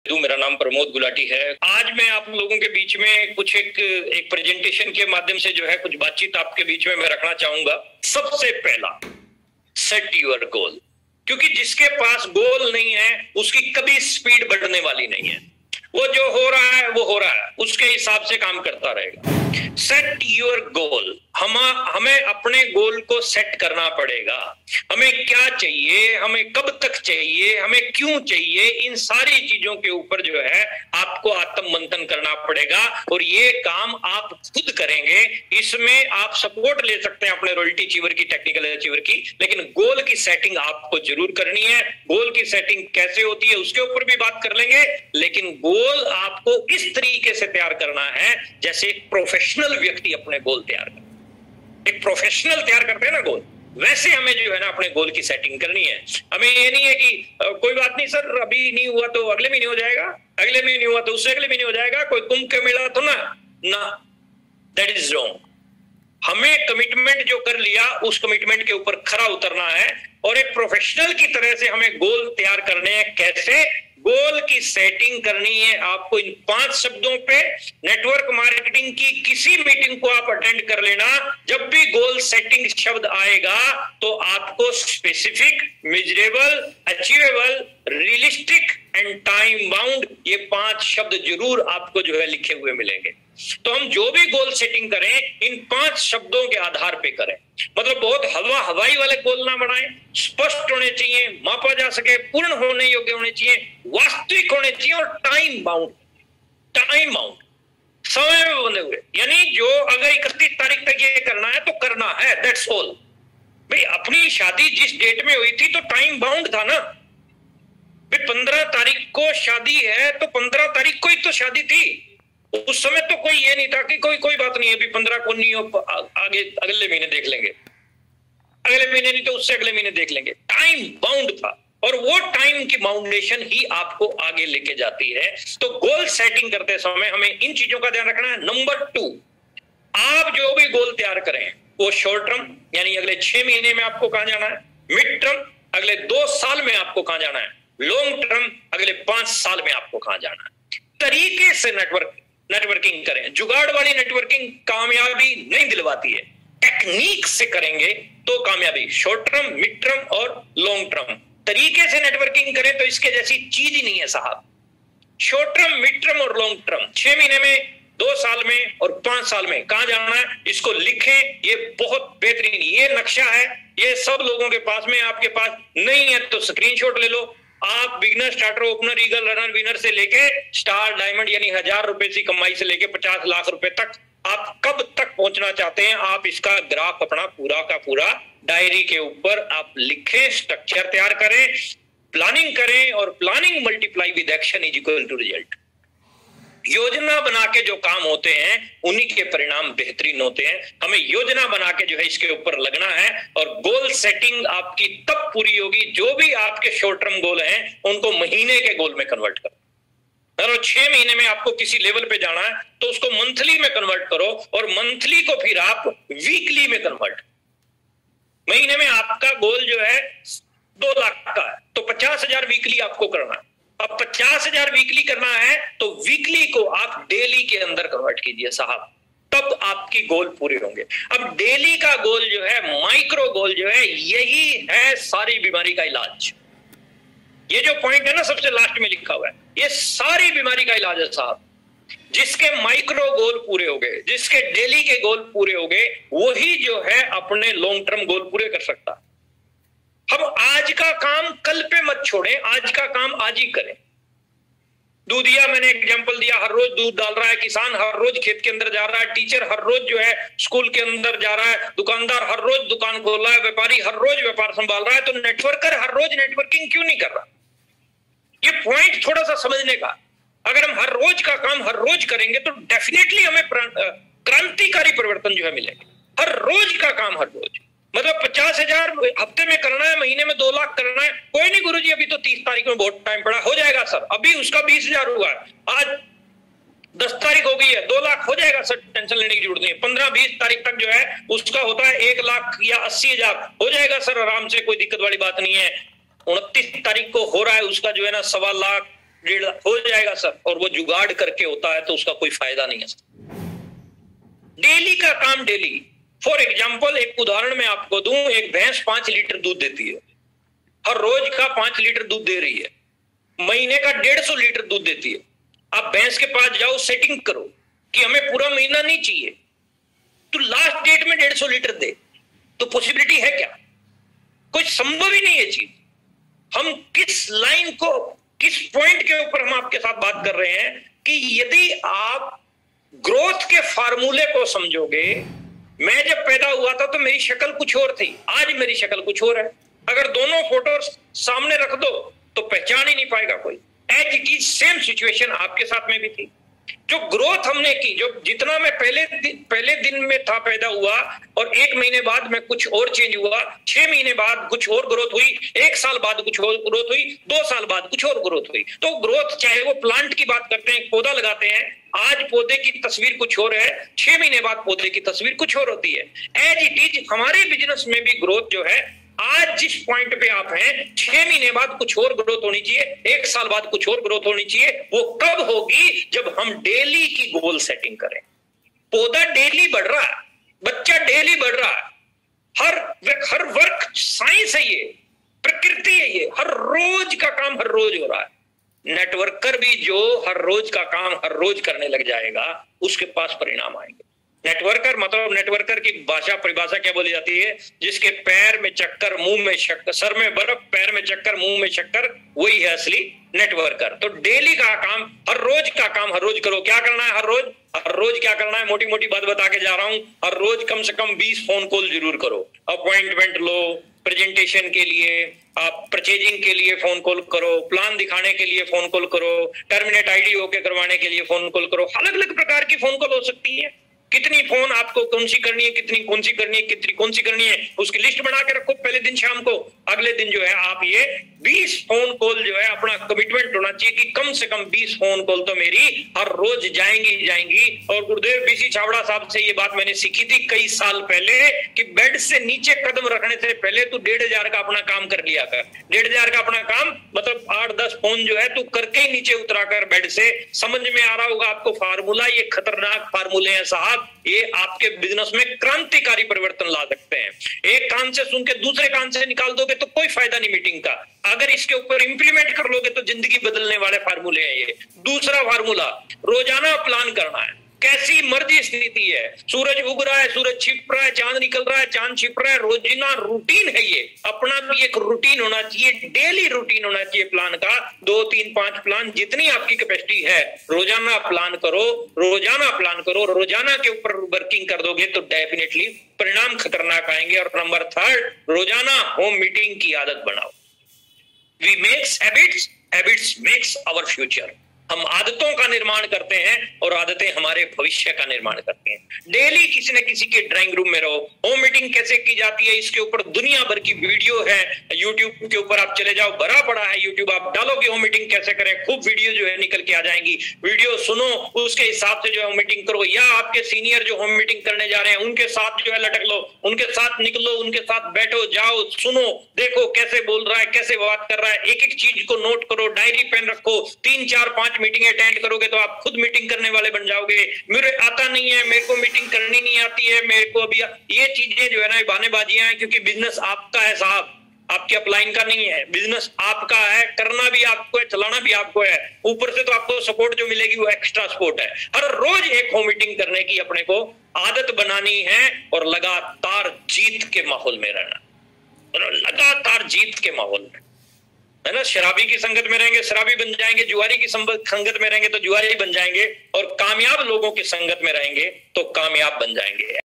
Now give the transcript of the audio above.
मेरा नाम प्रमोद गुलाटी है। आज मैं आप लोगों के बीच में कुछ एक प्रेजेंटेशन के माध्यम से जो है कुछ बातचीत आपके बीच में मैं रखना चाहूंगा। सबसे पहला, सेट योर गोल, क्योंकि जिसके पास गोल नहीं है उसकी कभी स्पीड बढ़ने वाली नहीं है। वो जो हो रहा है वो हो रहा है, उसके हिसाब से काम करता रहेगा। सेट योर गोल, हमें अपने गोल को सेट करना पड़ेगा। हमें क्या चाहिए, हमें कब तक चाहिए, हमें क्यों चाहिए, इन सारी चीजों के ऊपर जो है आपको आत्म मंथन करना पड़ेगा। और ये काम आप खुद करेंगे। इसमें आप सपोर्ट ले सकते हैं अपने रॉयल्टी अचीवर की, टेक्निकल अचीवर की, लेकिन गोल की सेटिंग आपको जरूर करनी है। गोल की सेटिंग कैसे होती है उसके ऊपर भी बात कर लेंगे, लेकिन गोल आपको इस तरीके से तैयार करना है जैसे एक प्रोफेशनल व्यक्ति अपने गोल तैयार करता है। एक प्रोफेशनल तैयार करते हैं ना गोल, वैसे हमें जो है ना अपने गोल की सेटिंग करनी है। हमें ये नहीं है कि कोई बात नहीं सर, अभी नहीं हुआ तो अगले महीने हो जाएगा, अगले महीने नहीं हुआ तो उससे अगले महीने हो जाएगा, कोई कुंभ का मेला तो ना, दैट इज रॉन्ग। हमें कमिटमेंट जो कर लिया उस कमिटमेंट के ऊपर खरा उतरना है और एक प्रोफेशनल की तरह से हमें गोल तैयार करने हैं। कैसे गोल की सेटिंग करनी है आपको, इन 5 शब्दों पे नेटवर्क मार्केटिंग की किसी मीटिंग को आप अटेंड कर लेना। जब भी गोल सेटिंग शब्द आएगा तो आपको specific, measurable, achievable, realistic and time bound, ये 5 शब्द जरूर आपको जो है लिखे हुए मिलेंगे। तो हम जो भी गोल सेटिंग करें इन 5 शब्दों के आधार पे करें। मतलब बहुत हवाई वाले गोल ना बनाएं, स्पष्ट होने चाहिए, मापा जा सके, पूर्ण होने योग्य होने चाहिए, वास्तविक होने चाहिए और टाइम बाउंड, समय में बंधे हुए। यानी जो अगर 31 तारीख तक ये करना है तो करना है, दैट्स ऑल। भाई अपनी शादी जिस डेट में हुई थी तो टाइम बाउंड था ना। भाई 15 तारीख को शादी है तो 15 तारीख को ही तो शादी थी। उस समय तो कोई ये नहीं था कि कोई बात नहीं है, अभी 15 को नहीं हो, आगे अगले महीने देख लेंगे, अगले महीने नहीं तो उससे अगले महीने देख लेंगे। टाइम बाउंड था और वो टाइम की बाउंडेशन ही आपको आगे लेके जाती है। तो गोल सेटिंग करते समय हमें इन चीजों का ध्यान रखना है। नंबर 2, आप जो भी गोल तैयार करें वो शॉर्ट टर्म यानी अगले 6 महीने में आपको कहां जाना है, मिड टर्म अगले 2 साल में आपको कहां जाना है, लॉन्ग टर्म अगले 5 साल में आपको कहां जाना है। तरीके से नेटवर्किंग करें। जुगाड़ वाली नेटवर्किंग कामयाबी नहीं दिलवाती है, टेक्निक से करेंगे तो कामयाबी, शॉर्ट टर्म, मिड टर्म और लॉन्ग टर्म। तरीके से नेटवर्किंग करें तो इसके जैसी चीज ही नहीं है साहब। शॉर्ट टर्म, मिड टर्म और लॉन्ग टर्म, 6 महीने में, 2 साल में और 5 साल में कहां जाना है, इसको लिखें। ये बहुत बेहतरीन ये नक्शा है, ये सब लोगों के पास में, आपके पास नहीं है तो स्क्रीनशॉट ले लो। आप beginner, starter, opener, eagle, runner, winner से लेके स्टार, डायमंड यानी 1000 रुपए की कमाई से लेके 50 लाख रुपए तक आप कब तक पहुंचना चाहते हैं, आप इसका ग्राफ अपना पूरा का पूरा डायरी के ऊपर आप लिखें, स्ट्रक्चर तैयार करें, प्लानिंग करें। और planning multiply with action is equal to result. योजना बना के जो काम होते हैं उन्हीं के परिणाम बेहतरीन होते हैं। हमें योजना बना के जो है इसके ऊपर लगना है और गोल सेटिंग आपकी तब पूरी होगी, जो भी आपके शॉर्ट टर्म गोल हैं उनको महीने के गोल में कन्वर्ट करो। अगर 6 महीने में आपको किसी लेवल पे जाना है तो उसको मंथली में कन्वर्ट करो और मंथली को फिर आप वीकली में कन्वर्ट। महीने में आपका गोल जो है 2 लाख का है तो 50,000 वीकली आपको करना है। अब 50,000 वीकली करना है तो वीकली को आप डेली के अंदर कन्वर्ट कीजिए साहब, तब आपकी गोल पूरे होंगे। अब डेली का गोल जो है, माइक्रो गोल जो है, यही है सारी बीमारी का इलाज। ये जो पॉइंट है ना सबसे लास्ट में लिखा हुआ है, ये सारी बीमारी का इलाज है साहब। जिसके माइक्रो गोल पूरे हो गए, जिसके डेली के गोल पूरे हो गए, वही जो है अपने लॉन्ग टर्म गोल पूरे कर सकता। हम आज का काम कल पे मत छोड़ें, आज का काम आज ही करें। दूधिया मैंने एग्जांपल दिया, हर रोज दूध डाल रहा है किसान, हर रोज खेत के अंदर जा रहा है टीचर, हर रोज जो है स्कूल के अंदर जा रहा है दुकानदार, हर रोज दुकान खोल रहा है व्यापारी, हर रोज व्यापार संभाल रहा है। तो नेटवर्कर हर रोज नेटवर्किंग क्यों नहीं कर रहा? ये पॉइंट थोड़ा सा समझने का। अगर हम हर रोज का काम हर रोज करेंगे तो डेफिनेटली हमें क्रांतिकारी परिवर्तन जो है मिलेगा। हर रोज का काम हर रोज, मतलब 50,000 हफ्ते में करना है, महीने में 2 लाख करना है। कोई नहीं गुरुजी अभी तो 30 तारीख में बहुत टाइम पड़ा, हो जाएगा सर। अभी उसका 20,000 हुआ है, आज 10 तारीख हो गई है, 2 लाख हो जाएगा सर, टेंशन लेने की जरूरत नहीं है। 15-20 तारीख तक जो है उसका होता है 1 लाख या 80,000, हो जाएगा सर आराम से, कोई दिक्कत वाली बात नहीं है। 29 तारीख को हो रहा है उसका जो है ना 1.25 लाख, 1.5 लाख हो जाएगा सर, और वो जुगाड़ करके होता है तो उसका कोई फायदा नहीं है सर। डेली का काम डेली। फॉर एग्जाम्पल एक उदाहरण मैं आपको दूं, एक भैंस 5 लीटर दूध देती है, हर रोज का 5 लीटर दूध दे रही है, महीने का 150 लीटर दूध देती है। आप भैंस के पास जाओ, सेटिंग करो कि हमें पूरा महीना नहीं चाहिए, तो लास्ट डेट में 150 लीटर दे, तो पॉसिबिलिटी है क्या? कोई संभव ही नहीं है चीज। हम किस लाइन को, किस पॉइंट के ऊपर हम आपके साथ बात कर रहे हैं कि यदि आप ग्रोथ के फार्मूले को समझोगे। मैं जब पैदा हुआ था तो मेरी शक्ल कुछ और थी, आज मेरी शक्ल कुछ और है। अगर दोनों फोटो सामने रख दो तो पहचान ही नहीं पाएगा कोई। As it is same situation आपके साथ में भी थी। जो ग्रोथ हमने की, जो जितना मैं पहले दिन में था पैदा हुआ, और 1 महीने बाद में कुछ और चेंज हुआ, 6 महीने बाद कुछ और ग्रोथ हुई, 1 साल बाद कुछ और ग्रोथ हुई, 2 साल बाद कुछ और ग्रोथ हुई। तो ग्रोथ, चाहे वो प्लांट की बात करते हैं, पौधा लगाते हैं, आज पौधे की तस्वीर कुछ और है, 6 महीने बाद पौधे की तस्वीर कुछ और होती है। एज इट इज हमारे बिजनेस में भी ग्रोथ जो है, आज जिस पॉइंट पे आप हैं, 6 महीने बाद कुछ और ग्रोथ होनी चाहिए, 1 साल बाद कुछ और ग्रोथ होनी चाहिए। वो कब होगी? जब हम डेली की गोल सेटिंग करें। पौधा डेली बढ़ रहा है, बच्चा डेली बढ़ रहा है, हर वर्क साइंस है, ये प्रकृति है, ये हर रोज का काम हर रोज हो रहा है। नेटवर्कर भी जो हर रोज का काम हर रोज करने लग जाएगा, उसके पास परिणाम आएंगे। नेटवर्कर मतलब, नेटवर्कर की भाषा परिभाषा क्या बोली जाती है? जिसके पैर में चक्कर, मुंह में शक्कर, सर में बर्फ, पैर में चक्कर, मुंह में शक्कर, वही है असली नेटवर्कर। तो डेली का काम, हर रोज का काम हर रोज करो। क्या करना है? हर रोज क्या करना है? मोटी मोटी बात बता के जा रहा हूं। हर रोज कम से कम 20 फोन कॉल जरूर करो। अपॉइंटमेंट लो, प्रेजेंटेशन के लिए, आप परचेजिंग के लिए फोन कॉल करो, प्लान दिखाने के लिए फोन कॉल करो, टर्मिनेट आईडी ओके करवाने के लिए फोन कॉल करो। अलग अलग प्रकार की फोन कॉल हो सकती है। कितनी फोन आपको कौन सी करनी है, कितनी कौन सी करनी है, कितनी कौन सी करनी है, उसकी लिस्ट बना के रखो पहले दिन शाम को। अगले दिन जो है आप ये 20 फोन कॉल जो है, अपना कमिटमेंट होना चाहिए कि कम से कम 20 फोन कॉल तो मेरी हर रोज जाएंगी। और गुरुदेव बीसी छाबड़ा साहब से ये बात मैंने सीखी थी कई साल पहले कि बेड से नीचे कदम रखने से पहले तू 1,500 का अपना काम कर लिया कर। 1,500 का अपना काम मतलब 8-10 फोन जो है तू करके ही नीचे उतरा कर बेड से। समझ में आ रहा होगा आपको फार्मूला? ये खतरनाक फार्मूले हैं साहब, ये आपके बिजनेस में क्रांतिकारी परिवर्तन ला सकते हैं। एक कान से सुन के दूसरे कान से निकाल दोगे तो कोई फायदा नहीं मीटिंग का। अगर इसके ऊपर इंप्लीमेंट कर लोगे तो जिंदगी बदलने वाले फार्मूले हैं ये। दूसरा फार्मूला, रोजाना प्लान करना है। कैसी मर्जी स्थिति है, सूरज उग रहा है, सूरज छिप रहा है, चांद निकल रहा है, चांद छिप रहा है, रोजाना रूटीन है ये। अपना भी एक रूटीन होना चाहिए, डेली रूटीन होना चाहिए प्लान का। 2, 3, 5 प्लान, जितनी आपकी कैपेसिटी है, रोजाना प्लान करो, रोजाना प्लान करो। रोजाना के ऊपर वर्किंग कर दोगे तो डेफिनेटली परिणाम खतरनाक आएंगे। और नंबर 3, रोजाना होम मीटिंग की आदत बनाओ। We makes habits, habits makes our future. हम आदतों का निर्माण करते हैं और आदतें हमारे भविष्य का निर्माण करती हैं। डेली किसी न किसी के ड्राइंग रूम में रहो। होम मीटिंग कैसे की जाती है, इसके ऊपर दुनिया भर की वीडियो है। यूट्यूब के ऊपर आप चले जाओ, भरा पड़ा है यूट्यूब। आप डालोगे होम मीटिंग कैसे करें, खूब वीडियो जो है निकल के आ जाएंगी। वीडियो सुनो, उसके हिसाब से जो है होम मीटिंग करो। या आपके सीनियर जो होम मीटिंग करने जा रहे हैं उनके साथ जो है लटक लो, उनके साथ निकलो, उनके साथ बैठो, जाओ, सुनो, देखो कैसे बोल रहा है, कैसे बात कर रहा है। एक एक चीज को नोट करो, डायरी पेन रखो। 3, 4, 5 मीटिंग अटेंड करोगे तो आप खुद मीटिंग करने वाले बन जाओगे। मेरे आता नहीं है, मेरे को मीटिंग करनी नहीं आती है, मेरे को अभी ये चीजें जो है ना बहानेबाजियां हैं। क्योंकि बिजनेस आपका है साहब, आपके अपलाइन का नहीं है। बिजनेस आपका है, करना भी आपको है, चलाना भी आपको है। ऊपर से तो आपको सपोर्ट जो मिलेगी वो एक्स्ट्रा सपोर्ट है। हर रोज एक होम मीटिंग करने की अपने को आदत बनानी है और लगातार जीत के माहौल में रहना, लगातार जीत के माहौल में, है ना। शराबी की संगत में रहेंगे शराबी बन जाएंगे, जुआरी की संगत में रहेंगे तो जुआरी बन जाएंगे, और कामयाब लोगों की संगत में रहेंगे तो कामयाब बन जाएंगे।